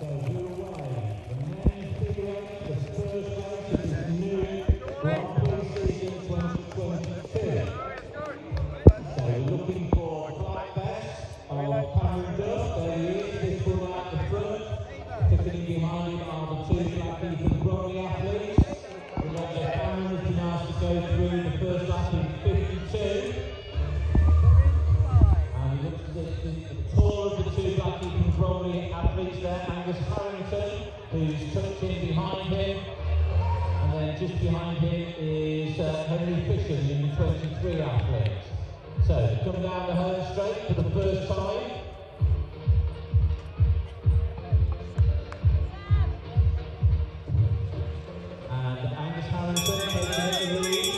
Who's tucked in behind him, and then just behind him is Henry Fisher, the 23 athlete. So come down the home straight for the first time. And Angus Harrington taking the lead.